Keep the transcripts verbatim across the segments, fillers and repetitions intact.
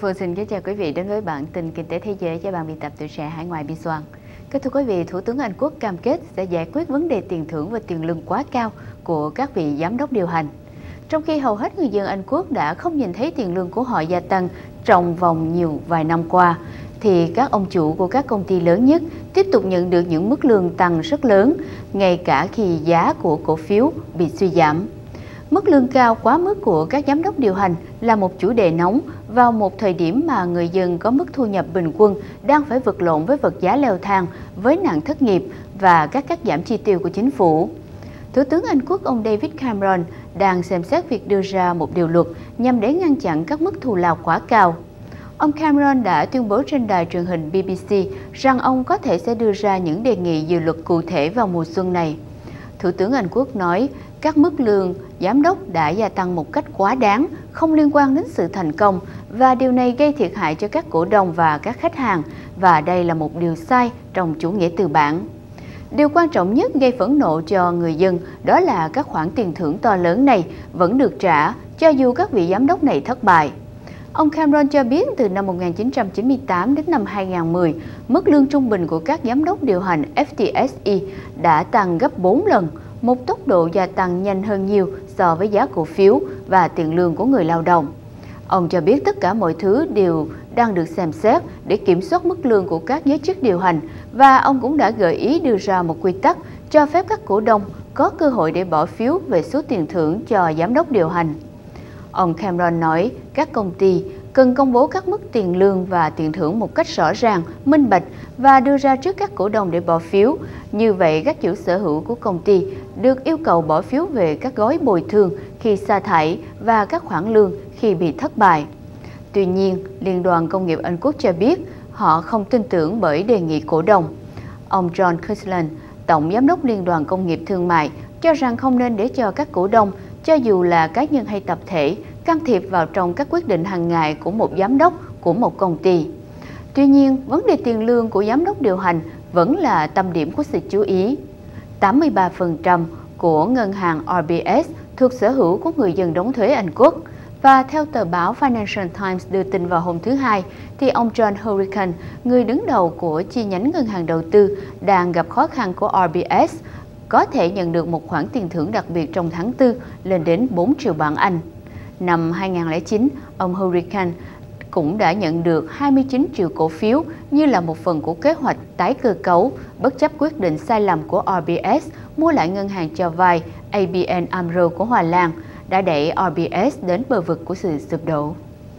Phương xin kính chào quý vị đến với bản tin kinh tế thế giới cho ban biên tập Tuổi Trẻ Hải Ngoại Biên Soạn. Kính thưa quý vị, Thủ tướng Anh Quốc cam kết sẽ giải quyết vấn đề tiền thưởng và tiền lương quá cao của các vị giám đốc điều hành. Trong khi hầu hết người dân Anh Quốc đã không nhìn thấy tiền lương của họ gia tăng trong vòng nhiều vài năm qua, thì các ông chủ của các công ty lớn nhất tiếp tục nhận được những mức lương tăng rất lớn, ngay cả khi giá của cổ phiếu bị suy giảm. Mức lương cao quá mức của các giám đốc điều hành là một chủ đề nóng vào một thời điểm mà người dân có mức thu nhập bình quân đang phải vật lộn với vật giá leo thang, với nạn thất nghiệp và các cắt giảm chi tiêu của chính phủ. Thủ tướng Anh Quốc ông David Cameron đang xem xét việc đưa ra một điều luật nhằm để ngăn chặn các mức thù lao quá cao. Ông Cameron đã tuyên bố trên đài truyền hình B B C rằng ông có thể sẽ đưa ra những đề nghị dự luật cụ thể vào mùa xuân này. Thủ tướng Anh Quốc nói các mức lương giám đốc đã gia tăng một cách quá đáng, không liên quan đến sự thành công, và điều này gây thiệt hại cho các cổ đông và các khách hàng, và đây là một điều sai trong chủ nghĩa tư bản. Điều quan trọng nhất gây phẫn nộ cho người dân đó là các khoản tiền thưởng to lớn này vẫn được trả cho dù các vị giám đốc này thất bại. Ông Cameron cho biết từ năm một nghìn chín trăm chín mươi tám đến năm hai nghìn không trăm mười, mức lương trung bình của các giám đốc điều hành F T S E đã tăng gấp bốn lần, một tốc độ gia tăng nhanh hơn nhiều so với giá cổ phiếu và tiền lương của người lao động. Ông cho biết tất cả mọi thứ đều đang được xem xét để kiểm soát mức lương của các giới chức điều hành, và ông cũng đã gợi ý đưa ra một quy tắc cho phép các cổ đông có cơ hội để bỏ phiếu về số tiền thưởng cho giám đốc điều hành. Ông Cameron nói các công ty cần công bố các mức tiền lương và tiền thưởng một cách rõ ràng, minh bạch và đưa ra trước các cổ đông để bỏ phiếu. Như vậy, các chủ sở hữu của công ty được yêu cầu bỏ phiếu về các gói bồi thường khi sa thải và các khoản lương khi bị thất bại. Tuy nhiên, Liên đoàn Công nghiệp Anh Quốc cho biết họ không tin tưởng bởi đề nghị cổ đông. Ông John Kirtland, Tổng Giám đốc Liên đoàn Công nghiệp Thương mại, cho rằng không nên để cho các cổ đông, cho dù là cá nhân hay tập thể, can thiệp vào trong các quyết định hàng ngày của một giám đốc của một công ty. Tuy nhiên, vấn đề tiền lương của giám đốc điều hành vẫn là tâm điểm của sự chú ý. tám mươi ba phần trăm của ngân hàng R B S thuộc sở hữu của người dân đóng thuế Anh Quốc. Và theo tờ báo Financial Times đưa tin vào hôm thứ Hai, thì ông John Hurricane, người đứng đầu của chi nhánh ngân hàng đầu tư đang gặp khó khăn của R B S, có thể nhận được một khoản tiền thưởng đặc biệt trong tháng tư lên đến bốn triệu bảng Anh. Năm hai nghìn không trăm lẻ chín, ông Hurricane cũng đã nhận được hai mươi chín triệu cổ phiếu như là một phần của kế hoạch tái cơ cấu, bất chấp quyết định sai lầm của R B S mua lại ngân hàng cho vay A B N AMRO của Hà Lan, đã đẩy R B S đến bờ vực của sự sụp đổ.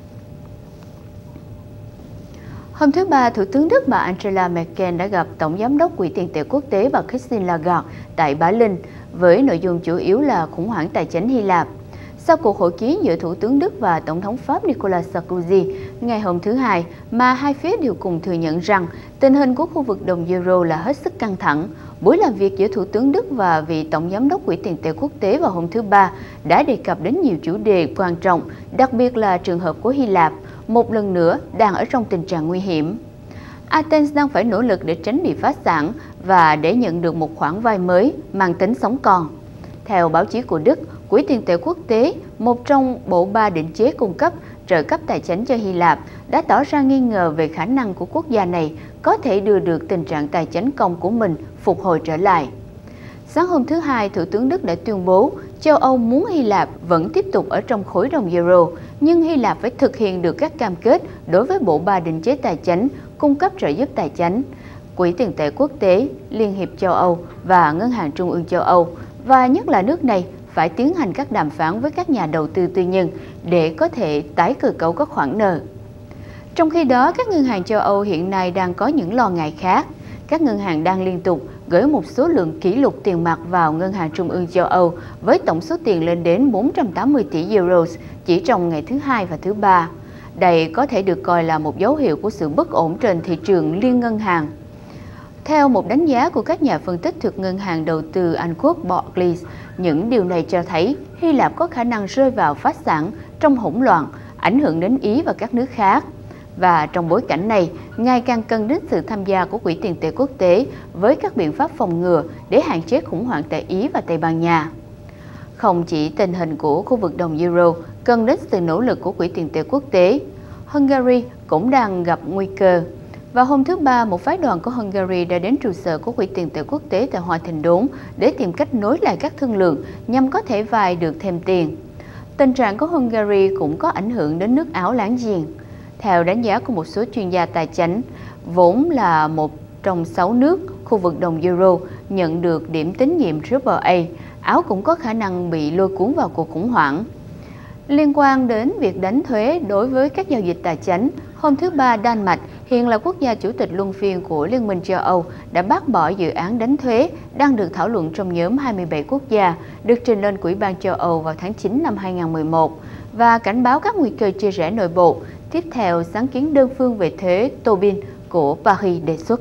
Hôm thứ Ba, Thủ tướng Đức bà Angela Merkel đã gặp Tổng Giám đốc Quỹ tiền tệ quốc tế bà Christine Lagarde tại Bá Linh, với nội dung chủ yếu là khủng hoảng tài chính Hy Lạp. Sau cuộc hội kiến giữa Thủ tướng Đức và Tổng thống Pháp Nicolas Sarkozy ngày hôm thứ Hai, mà hai phía đều cùng thừa nhận rằng tình hình của khu vực đồng euro là hết sức căng thẳng, buổi làm việc giữa Thủ tướng Đức và vị Tổng Giám đốc Quỹ tiền tệ quốc tế vào hôm thứ Ba đã đề cập đến nhiều chủ đề quan trọng, đặc biệt là trường hợp của Hy Lạp, một lần nữa đang ở trong tình trạng nguy hiểm. Athens đang phải nỗ lực để tránh bị phá sản và để nhận được một khoản vay mới mang tính sống còn. Theo báo chí của Đức, Quỹ tiền tệ quốc tế, một trong bộ ba định chế cung cấp trợ cấp tài chính cho Hy Lạp, đã tỏ ra nghi ngờ về khả năng của quốc gia này có thể đưa được tình trạng tài chính công của mình phục hồi trở lại. Sáng hôm thứ Hai, Thủ tướng Đức đã tuyên bố châu Âu muốn Hy Lạp vẫn tiếp tục ở trong khối đồng euro, nhưng Hy Lạp phải thực hiện được các cam kết đối với bộ ba định chế tài chính, cung cấp trợ giúp tài chính, Quỹ tiền tệ quốc tế, Liên hiệp châu Âu và Ngân hàng Trung ương châu Âu, và nhất là nước này phải tiến hành các đàm phán với các nhà đầu tư tư nhân để có thể tái cơ cấu các khoản nợ. Trong khi đó, các ngân hàng châu Âu hiện nay đang có những lo ngại khác. Các ngân hàng đang liên tục gửi một số lượng kỷ lục tiền mặt vào Ngân hàng Trung ương châu Âu với tổng số tiền lên đến bốn trăm tám mươi tỷ euro chỉ trong ngày thứ Hai và thứ Ba. Đây có thể được coi là một dấu hiệu của sự bất ổn trên thị trường liên ngân hàng. Theo một đánh giá của các nhà phân tích thuộc Ngân hàng đầu tư Anh Quốc Barclays, những điều này cho thấy Hy Lạp có khả năng rơi vào phá sản trong hỗn loạn, ảnh hưởng đến Ý và các nước khác. Và trong bối cảnh này, ngày càng cần đến sự tham gia của Quỹ tiền tệ quốc tế với các biện pháp phòng ngừa để hạn chế khủng hoảng tại Ý và Tây Ban Nha. Không chỉ tình hình của khu vực đồng euro cần đến sự nỗ lực của Quỹ tiền tệ quốc tế, Hungary cũng đang gặp nguy cơ. Vào hôm thứ Ba, một phái đoàn của Hungary đã đến trụ sở của Quỹ tiền tệ quốc tế tại Hòa Thành Đốn để tìm cách nối lại các thương lượng nhằm có thể vay được thêm tiền. Tình trạng của Hungary cũng có ảnh hưởng đến nước Áo láng giềng. Theo đánh giá của một số chuyên gia tài chính, vốn là một trong sáu nước khu vực đồng euro nhận được điểm tín nhiệm triple A, Áo cũng có khả năng bị lôi cuốn vào cuộc khủng hoảng. Liên quan đến việc đánh thuế đối với các giao dịch tài chính, hôm thứ Ba, Đan Mạch, hiện là quốc gia chủ tịch luân phiên của Liên minh châu Âu, đã bác bỏ dự án đánh thuế đang được thảo luận trong nhóm hai mươi bảy quốc gia, được trình lên Ủy ban châu Âu vào tháng chín năm hai nghìn không trăm mười một, và cảnh báo các nguy cơ chia rẽ nội bộ, tiếp theo sáng kiến đơn phương về thuế Tobin của Paris đề xuất.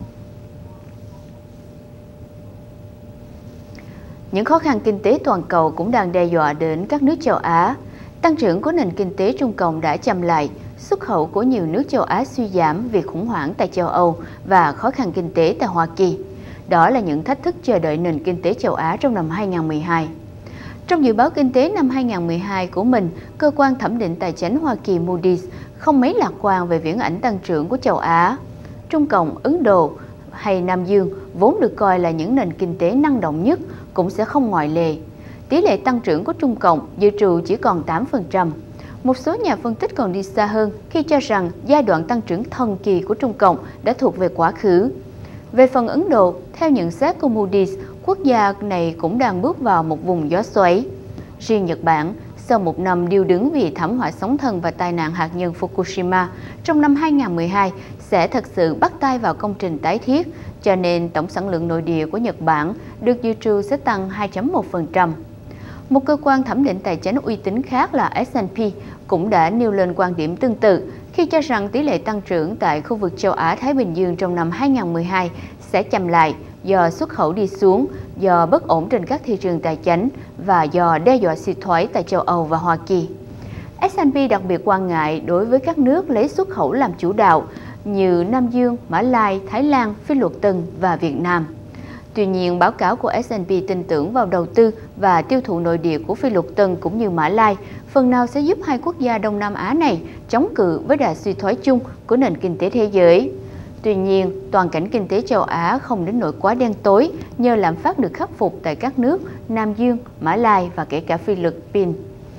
Những khó khăn kinh tế toàn cầu cũng đang đe dọa đến các nước châu Á. Tăng trưởng của nền kinh tế Trung Cộng đã chậm lại, xuất khẩu của nhiều nước châu Á suy giảm vì khủng hoảng tại châu Âu và khó khăn kinh tế tại Hoa Kỳ. Đó là những thách thức chờ đợi nền kinh tế châu Á trong năm hai nghìn không trăm mười hai. Trong dự báo kinh tế năm hai nghìn không trăm mười hai của mình, cơ quan thẩm định tài chính Hoa Kỳ Moody's không mấy lạc quan về viễn ảnh tăng trưởng của châu Á. Trung Cộng, Ấn Độ hay Nam Dương vốn được coi là những nền kinh tế năng động nhất cũng sẽ không ngoại lệ. Tỷ lệ tăng trưởng của Trung Cộng dự trù chỉ còn tám phần trăm. Một số nhà phân tích còn đi xa hơn khi cho rằng giai đoạn tăng trưởng thần kỳ của Trung Cộng đã thuộc về quá khứ. Về phần Ấn Độ, theo nhận xét của Moody's, quốc gia này cũng đang bước vào một vùng gió xoáy. Riêng Nhật Bản, sau một năm điêu đứng vì thảm họa sóng thần và tai nạn hạt nhân Fukushima, trong năm hai nghìn không trăm mười hai sẽ thật sự bắt tay vào công trình tái thiết, cho nên tổng sản lượng nội địa của Nhật Bản được dự trù sẽ tăng hai phẩy một phần trăm. Một cơ quan thẩm định tài chính uy tín khác là S and P cũng đã nêu lên quan điểm tương tự khi cho rằng tỷ lệ tăng trưởng tại khu vực châu Á-Thái Bình Dương trong năm hai nghìn không trăm mười hai sẽ chậm lại do xuất khẩu đi xuống, do bất ổn trên các thị trường tài chính và do đe dọa suy thoái tại châu Âu và Hoa Kỳ. S and P đặc biệt quan ngại đối với các nước lấy xuất khẩu làm chủ đạo như Nam Dương, Mã Lai, Thái Lan, Phi Luật Tân và Việt Nam. Tuy nhiên, báo cáo của S and P tin tưởng vào đầu tư và tiêu thụ nội địa của Phi Luật Tân cũng như Mã Lai, phần nào sẽ giúp hai quốc gia Đông Nam Á này chống cự với đà suy thoái chung của nền kinh tế thế giới. Tuy nhiên, toàn cảnh kinh tế châu Á không đến nỗi quá đen tối nhờ lạm phát được khắc phục tại các nước Nam Dương, Mã Lai và kể cả Philippines.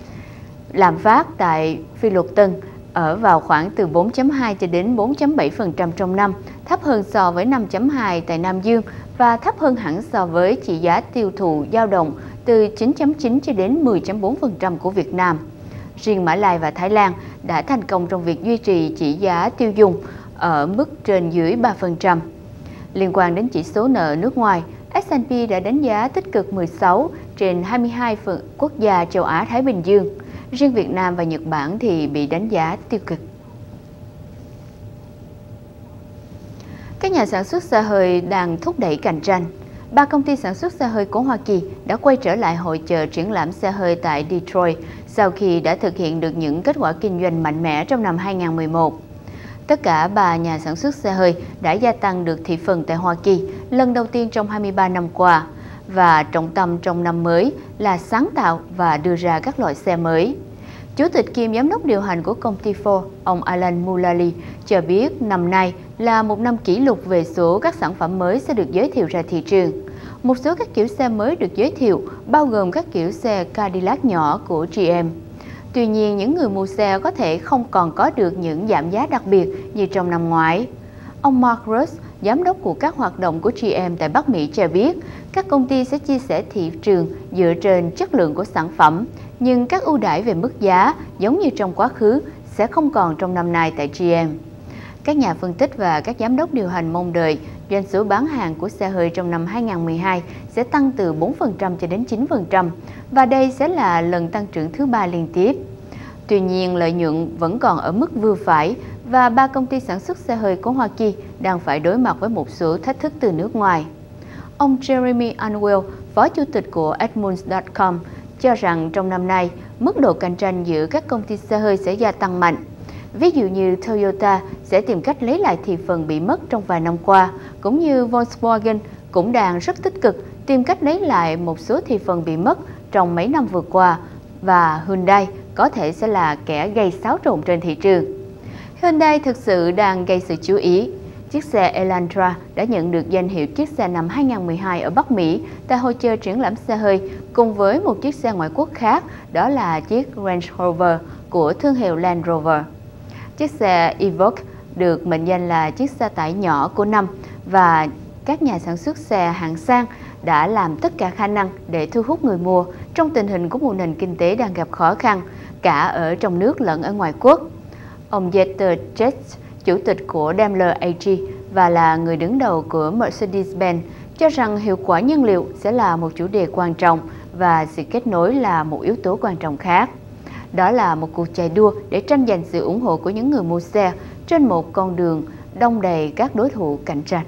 Lạm phát tại Phi Luật Tân ở vào khoảng từ bốn phẩy hai cho đến bốn phẩy bảy phần trăm trong năm, thấp hơn so với năm phẩy hai tại Nam Dương và thấp hơn hẳn so với chỉ giá tiêu thụ dao động từ chín phẩy chín cho đến mười phẩy bốn phần trăm của Việt Nam. Riêng Mã Lai và Thái Lan đã thành công trong việc duy trì chỉ giá tiêu dùng ở mức trên dưới ba phần trăm. Liên quan đến chỉ số nợ nước ngoài, S and P đã đánh giá tích cực mười sáu trên hai mươi hai quốc gia châu Á-Thái Bình Dương. Riêng Việt Nam và Nhật Bản thì bị đánh giá tiêu cực. Các nhà sản xuất xe hơi đang thúc đẩy cạnh tranh. Ba công ty sản xuất xe hơi của Hoa Kỳ đã quay trở lại hội chợ triển lãm xe hơi tại Detroit sau khi đã thực hiện được những kết quả kinh doanh mạnh mẽ trong năm hai nghìn không trăm mười một. Tất cả ba nhà sản xuất xe hơi đã gia tăng được thị phần tại Hoa Kỳ lần đầu tiên trong hai mươi ba năm qua, và trọng tâm trong năm mới là sáng tạo và đưa ra các loại xe mới. Chủ tịch kiêm giám đốc điều hành của công ty Ford, ông Alan Mulally, cho biết năm nay là một năm kỷ lục về số các sản phẩm mới sẽ được giới thiệu ra thị trường. Một số các kiểu xe mới được giới thiệu bao gồm các kiểu xe Cadillac nhỏ của G M. Tuy nhiên, những người mua xe có thể không còn có được những giảm giá đặc biệt như trong năm ngoái. Ông Mark Russ, giám đốc của các hoạt động của G M tại Bắc Mỹ cho biết, các công ty sẽ chia sẻ thị trường dựa trên chất lượng của sản phẩm, nhưng các ưu đãi về mức giá giống như trong quá khứ sẽ không còn trong năm nay tại G M. Các nhà phân tích và các giám đốc điều hành mong đợi doanh số bán hàng của xe hơi trong năm hai nghìn không trăm mười hai sẽ tăng từ bốn phần trăm cho đến chín phần trăm, và đây sẽ là lần tăng trưởng thứ ba liên tiếp. Tuy nhiên, lợi nhuận vẫn còn ở mức vừa phải và ba công ty sản xuất xe hơi của Hoa Kỳ đang phải đối mặt với một số thách thức từ nước ngoài. Ông Jeremy Unwell, phó chủ tịch của Edmunds chấm com, cho rằng trong năm nay, mức độ cạnh tranh giữa các công ty xe hơi sẽ gia tăng mạnh. Ví dụ như Toyota sẽ tìm cách lấy lại thị phần bị mất trong vài năm qua, cũng như Volkswagen cũng đang rất tích cực tìm cách lấy lại một số thị phần bị mất trong mấy năm vừa qua, và Hyundai có thể sẽ là kẻ gây xáo trộn trên thị trường. Hyundai thực sự đang gây sự chú ý. Chiếc xe Elantra đã nhận được danh hiệu chiếc xe năm hai không một hai ở Bắc Mỹ tại hội chợ triển lãm xe hơi cùng với một chiếc xe ngoại quốc khác, đó là chiếc Range Rover của thương hiệu Land Rover. Chiếc xe Evoque được mệnh danh là chiếc xe tải nhỏ của năm và các nhà sản xuất xe hạng sang đã làm tất cả khả năng để thu hút người mua trong tình hình của một nền kinh tế đang gặp khó khăn cả ở trong nước lẫn ở ngoài quốc. Ông Dieter Zetsche, chủ tịch của Daimler a giê và là người đứng đầu của Mercedes-Benz, cho rằng hiệu quả nhân liệu sẽ là một chủ đề quan trọng và sự kết nối là một yếu tố quan trọng khác. Đó là một cuộc chạy đua để tranh giành sự ủng hộ của những người mua xe trên một con đường đông đầy các đối thủ cạnh tranh.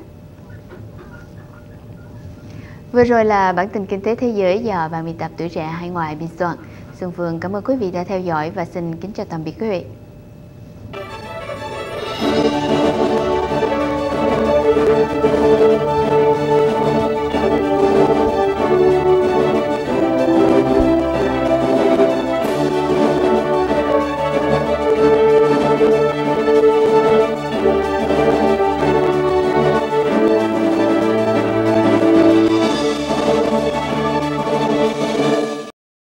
Vừa rồi là bản tin kinh tế thế giới do ban biên tập Tuổi Trẻ Hải Ngoại biên soạn. Xuân Phương cảm ơn quý vị đã theo dõi và xin kính chào tạm biệt quý vị.